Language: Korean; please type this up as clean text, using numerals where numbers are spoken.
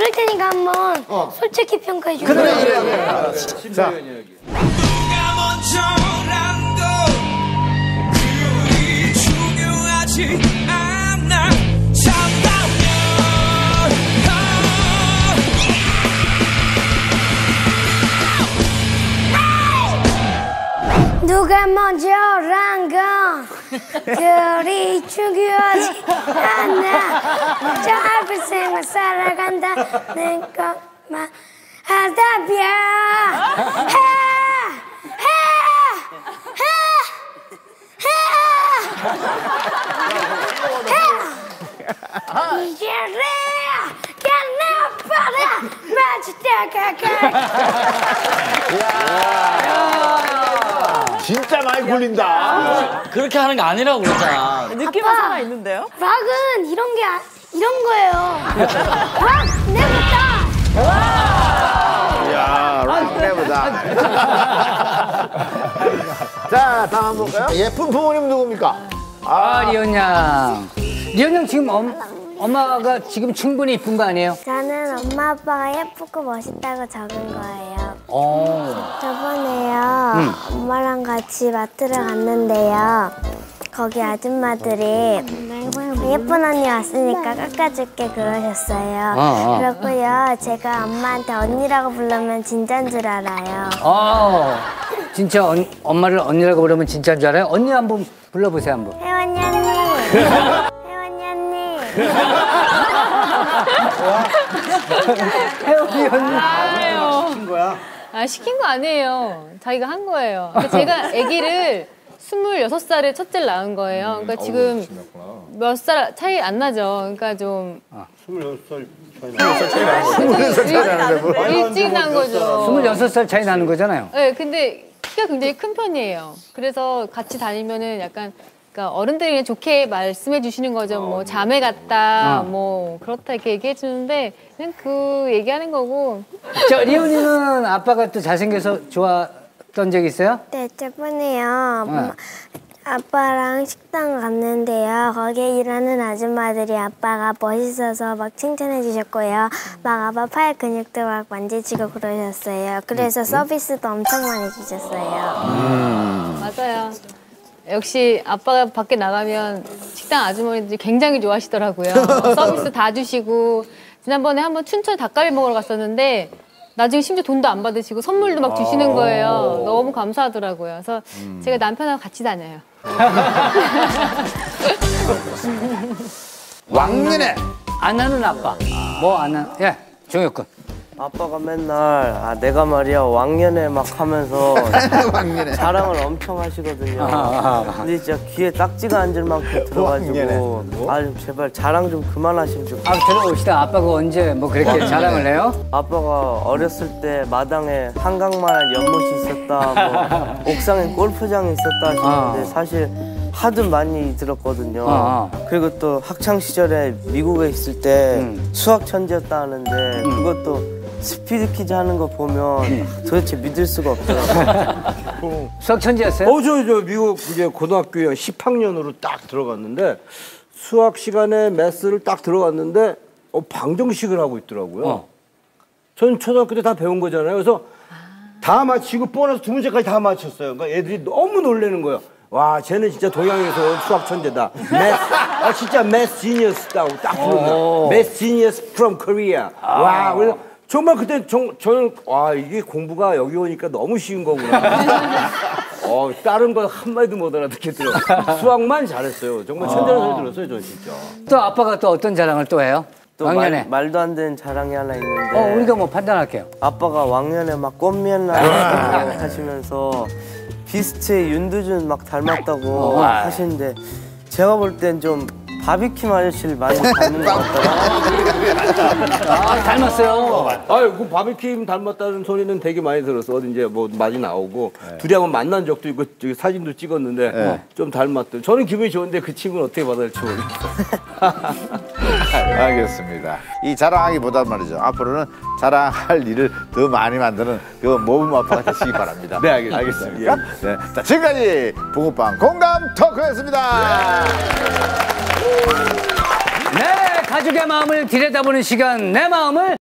부를 테니까 한번 솔직히 평가해 주세요. 그래. 자. 누가 먼저란 거 그리 중요하지 않아. 참다면 누가 먼저란 건 그리 중요하지 않아. 짧은 생을 살아간다는 것만 하다면 이제래 깨나봐라 마치 진짜 많이 굴린다. 그렇게 하는 게 아니라고 그랬잖아. 느낌은 살아 있는데요? 락은 이런 거예요. 락 내보다. 이야, 락 내보다. 자, 다음 한번 볼까요? 예쁜 부모님 누굽니까? 리온 양. 리온 양 지금 엄마가 지금 충분히 이쁜 거 아니에요? 저는 엄마 아빠가 예쁘고 멋있다고 적은 거예요. 어. 저번에요. 엄마랑 같이 마트를 갔는데요. 거기 아줌마들이 예쁜 언니 왔으니까 깎아줄게 그러셨어요. 그렇고요. 제가 엄마한테 언니라고 부르면 진짜인 줄 알아요. 진짜 엄마를 언니라고 부르면 진짜인 줄 알아요? 언니 한번 불러보세요, 한번. 혜원이 언니. 혜원이 언니. 혜원이 언니. 아니에요. 시킨 거야? 시킨 거 아니에요. 자기가 한 거예요. 근데 제가 아기를 26살에 첫째를 낳은 거예요. 그러니까 지금 몇 살 차이 안 나죠. 그러니까 좀 26살 차이 나는데 뭐. 일찍 난 거죠. 26살 차이 나는 거잖아요. 네, 근데 키가 굉장히 큰 편이에요. 그래서 같이 다니면은 약간 그러니까 어른들이 그냥 좋게 말씀해 주시는 거죠. 뭐 자매 같다, 뭐 그렇다 이렇게 얘기해 주는데 그냥 그 얘기하는 거고. 리온이는 아빠가 또 잘생겨서 좋았던 적 있어요? 네, 저번에요. 아빠랑 식당 갔는데요. 거기에 일하는 아줌마들이 아빠가 멋있어서 막 칭찬해 주셨고요. 막 아빠 팔 근육도 막 만지시고 그러셨어요. 그래서 서비스도 엄청 많이 주셨어요. 맞아요. 역시 아빠가 밖에 나가면 식당 아주머니들이 굉장히 좋아하시더라고요. 서비스 다 주시고 지난번에 한번 춘천 닭갈비 먹으러 갔었는데 나중에 심지어 돈도 안 받으시고 선물도 막 주시는 거예요. 너무 감사하더라고요. 그래서 제가 남편하고 같이 다녀요. 왕년에 안 하는 아빠. 뭐 안 하는? 예, 종혁군. 아빠가 맨날 내가 말이야 왕년에 막 하면서 왕년에 자랑을 엄청 하시거든요. 근데 진짜 귀에 딱지가 앉을 만큼 들어가지고 좀 제발 자랑 좀 그만하시면 좋겠어요. 들어봅시다. 아빠가 언제 뭐 그렇게 자랑을 해요? 아빠가 어렸을 때 마당에 한강만한 연못이 있었다, 뭐 옥상에 골프장이 있었다 하시는데 사실 하도 많이 들었거든요. 그리고 또 학창 시절에 미국에 있을 때 수학 천재였다 하는데 그것도 스피드 퀴즈 하는 거 보면 도대체 믿을 수가 없더라고요. 수학 천재였어요? 저 미국 이제 고등학교에 10학년으로 딱 들어갔는데 수학 시간에 매스를 딱 들어갔는데 방정식을 하고 있더라고요. 전 초등학교 때 다 배운 거잖아요. 그래서 다 맞히고 보너스 두 문제까지 다 맞췄어요. 그러니까 애들이 너무 놀라는 거예요. 와, 쟤는 진짜 동양에서 온 수학 천재다. 진짜 매스 지니어스다고 딱 부른다. 매스 지니어스 from Korea. 와, 그래서 정말 그때 저는 와, 이게 공부가 여기 오니까 너무 쉬운 거구나. 다른 건 한마디도 못 알아듣겠더라고요. 수학만 잘했어요. 정말 천재라는 소리 들었어요, 저 진짜. 또 아빠가 또 어떤 자랑을 또 해요? 또 왕년에. 말도 안 되는 자랑이 하나 있는데 우리가 뭐 판단할게요. 아빠가 왕년에 막 꽃미남 하시면서 비스트의 윤두준 막 닮았다고 하시는데 제가 볼 땐 좀 바비킴 아저씨를 많이 닮은 것 같더라고요. 닮았어요. 그 바비킴 닮았다는 소리는 되게 많이 들었어. 어디 이제 뭐 많이 나오고 둘이 한번 만난 적도 있고 사진도 찍었는데 좀 닮았대. 저는 기분이 좋은데 그 친구는 어떻게 받아들일지 모르겠어요. 알겠습니다. 이 자랑하기보다 말이죠. 앞으로는 자랑할 일을 더 많이 만드는 그 모범 아빠가 되시기 바랍니다. 네, 알겠습니다. 알겠습니까? 네. 자, 지금까지 붕어빵 공감 토크였습니다. 네, 가족의 마음을 들여다보는 시간, 내 마음을